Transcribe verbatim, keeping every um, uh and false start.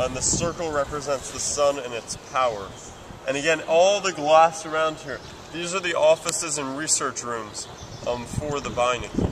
and the circle represents the sun and its power. And again, all the glass around here, these are the offices and research rooms um, for the Beinecke.